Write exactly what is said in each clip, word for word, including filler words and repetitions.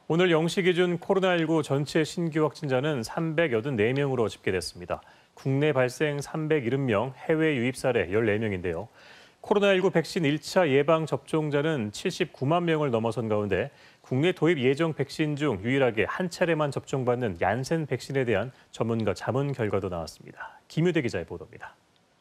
오늘 영 시 기준 코로나십구 전체 신규 확진자는 삼백팔십사 명으로 집계됐습니다. 국내 발생 삼백칠십 명, 해외 유입 사례 열네 명인데요. 코로나십구 백신 일 차 예방 접종자는 칠십구만 명을 넘어선 가운데 국내 도입 예정 백신 중 유일하게 한 차례만 접종받는 얀센 백신에 대한 전문가 자문 결과도 나왔습니다. 김유대 기자의 보도입니다.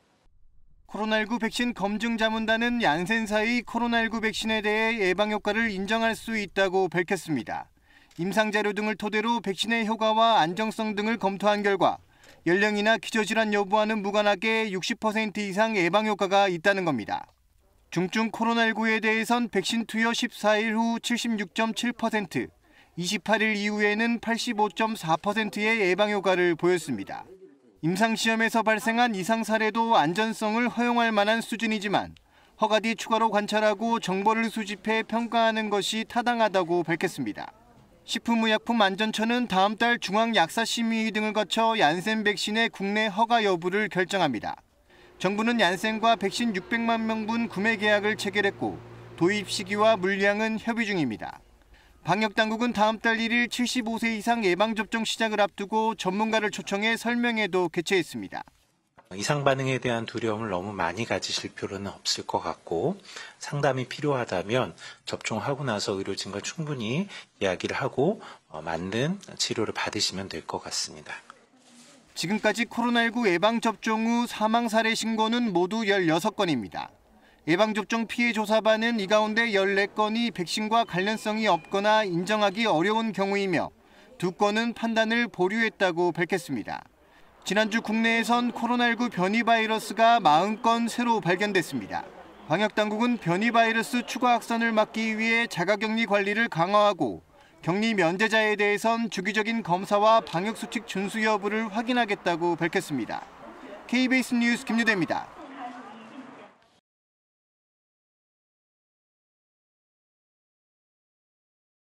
코로나십구 백신 검증 자문단은 얀센사의 코로나십구 백신에 대해 예방 효과를 인정할 수 있다고 밝혔습니다. 임상 자료 등을 토대로 백신의 효과와 안정성 등을 검토한 결과 연령이나 기저질환 여부와는 무관하게 육십 퍼센트 이상 예방 효과가 있다는 겁니다. 중증 코로나십구에 대해선 백신 투여 십사 일 후 칠십육 점 칠 퍼센트, 이십팔 일 이후에는 팔십오 점 사 퍼센트의 예방 효과를 보였습니다. 임상시험에서 발생한 이상 사례도 안전성을 허용할 만한 수준이지만 허가 뒤 추가로 관찰하고 정보를 수집해 평가하는 것이 타당하다고 밝혔습니다. 식품의약품안전처는 다음 달 중앙약사심의위 등을 거쳐 얀센 백신의 국내 허가 여부를 결정합니다. 정부는 얀센과 백신 육백만 명분 구매 계약을 체결했고 도입 시기와 물량은 협의 중입니다. 방역당국은 다음 달 일 일 칠십오 세 이상 예방접종 시작을 앞두고 전문가를 초청해 설명회도 개최했습니다. 이상 반응에 대한 두려움을 너무 많이 가지실 필요는 없을 것 같고 상담이 필요하다면 접종하고 나서 의료진과 충분히 이야기를 하고 맞는 치료를 받으시면 될 것 같습니다. 지금까지 코로나십구 예방접종 후 사망 사례 신고는 모두 열여섯 건입니다. 예방접종 피해 조사반은 이 가운데 열네 건이 백신과 관련성이 없거나 인정하기 어려운 경우이며 두 건은 판단을 보류했다고 밝혔습니다. 지난주 국내에선 코로나십구 변이 바이러스가 사십 건 새로 발견됐습니다. 방역당국은 변이 바이러스 추가 확산을 막기 위해 자가격리 관리를 강화하고 격리 면제자에 대해선 주기적인 검사와 방역수칙 준수 여부를 확인하겠다고 밝혔습니다. 케이비에스 뉴스 김유대입니다.